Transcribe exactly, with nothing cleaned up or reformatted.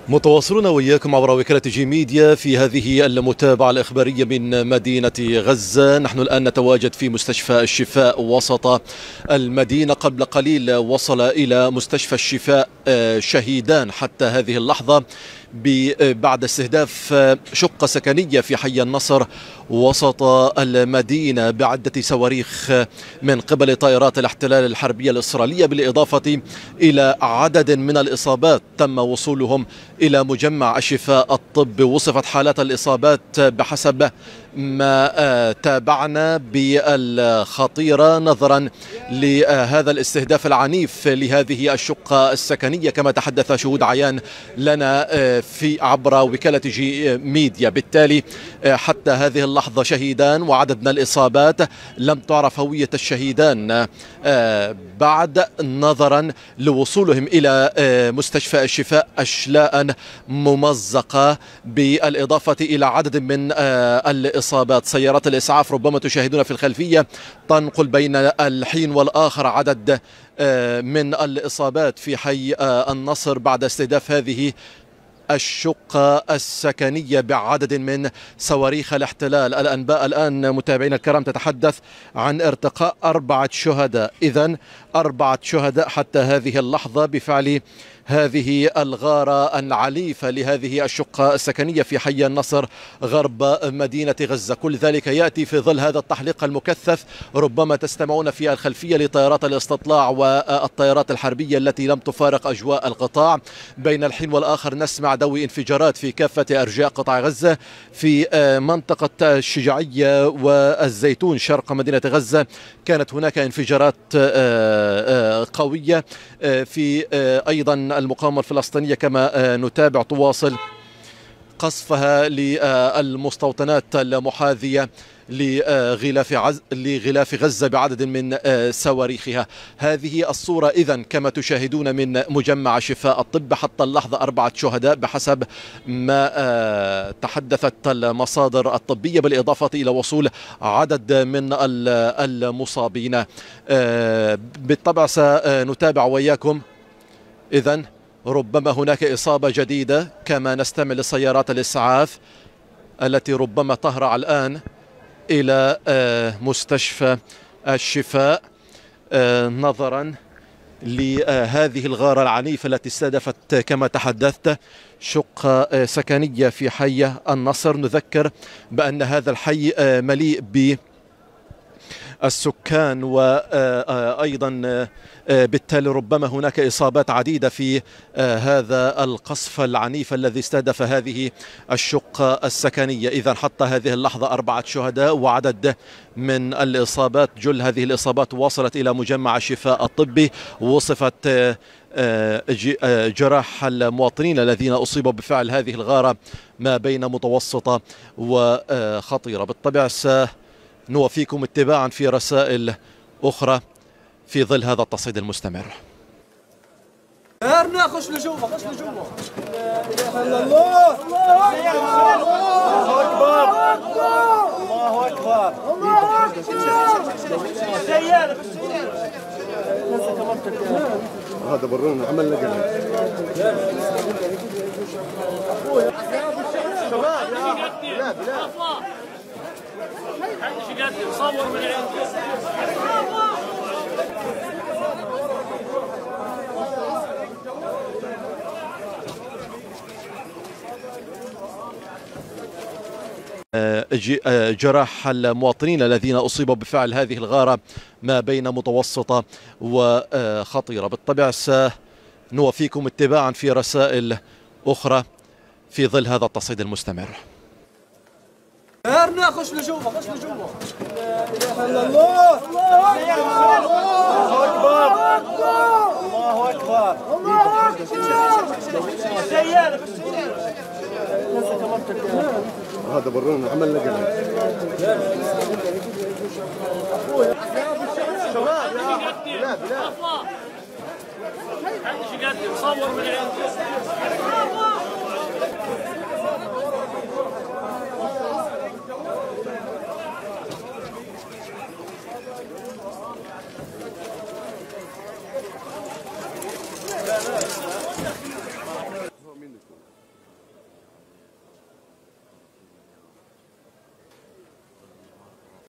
متواصلون وإياكم عبر وكالة جي ميديا في هذه المتابعة الإخبارية من مدينة غزة. نحن الآن نتواجد في مستشفى الشفاء وسط المدينة. قبل قليل وصل إلى مستشفى الشفاء شهيدان حتى هذه اللحظة بعد استهداف شقة سكنية في حي النصر وسط المدينة بعدة صواريخ من قبل طائرات الاحتلال الحربية الإسرائيلية، بالإضافة إلى عدد من الإصابات تم وصولهم إلى مجمع الشفاء الطبي. وصفت حالات الإصابات بحسب ما تابعنا بالخطيرة نظرا لهذا الاستهداف العنيف لهذه الشقة السكنية كما تحدث شهود عيان لنا في عبر وكالة جي ميديا. بالتالي حتى هذه اللحظة شهيدان وعدد من الإصابات لم تعرف هوية الشهيدان بعد، نظرا لوصولهم إلى مستشفى الشفاء أشلاء ممزقة، بالإضافة إلى عدد من الإصابات. سيارات الإسعاف ربما تشاهدون في الخلفية تنقل بين الحين والآخر عدد من الإصابات في حي النصر بعد استهداف هذه الشقة السكنية بعدد من صواريخ الاحتلال. الأنباء الآن متابعينا الكرام تتحدث عن ارتقاء أربعة شهداء، إذن أربعة شهداء حتى هذه اللحظة بفعل هذه الغارة العنيفة لهذه الشقة السكنية في حي النصر غرب مدينة غزة. كل ذلك يأتي في ظل هذا التحليق المكثف، ربما تستمعون في الخلفية لطائرات الاستطلاع والطائرات الحربية التي لم تفارق أجواء القطاع. بين الحين والآخر نسمع دوي انفجارات في كافة أرجاء قطاع غزة. في منطقة الشجاعية والزيتون شرق مدينة غزة كانت هناك انفجارات قوية. في أيضا المقاومة الفلسطينية كما نتابع تواصل قصفها للمستوطنات المحاذية لغلاف عز... لغلاف غزة بعدد من صواريخها. هذه الصورة إذن كما تشاهدون من مجمع شفاء الطب حتى اللحظة أربعة شهداء بحسب ما تحدثت المصادر الطبية، بالإضافة إلى وصول عدد من المصابين. بالطبع سنتابع وياكم إذن ربما هناك إصابة جديدة كما نستمع لسيارات الإسعاف التي ربما تهرع الآن إلى مستشفى الشفاء نظرا لهذه الغارة العنيفة التي استهدفت كما تحدثت شقة سكنية في حي النصر. نذكر بأن هذا الحي مليء ب السكان وأيضا بالتالي ربما هناك إصابات عديدة في هذا القصف العنيف الذي استهدف هذه الشقة السكنية. إذن حتى هذه اللحظة أربعة شهداء وعدد من الإصابات، جل هذه الإصابات وصلت إلى مجمع الشفاء الطبي. وصفت جراح المواطنين الذين أصيبوا بفعل هذه الغارة ما بين متوسطة وخطيرة. بالطبع نوفيكم اتباعا في رسائل أخرى في ظل هذا التصعيد المستمر. ارنا خش لجوا خش لجوا. الله الله اكبر الله اكبر الله اكبر. سيارة هذا برون عمل لقى شباب لا لا حدش يقدم صور من عنده. جراح المواطنين الذين أصيبوا بفعل هذه الغارة ما بين متوسطة وخطيرة. بالطبع سنوفيكم اتباعا في رسائل أخرى في ظل هذا التصعيد المستمر. ارنا خش لجوا خش لجوا. الله الله اكبر الله اكبر الله اكبر. سيارة هذا برون عمل لقى شباب لا لا حدش يقدم صور من عنده.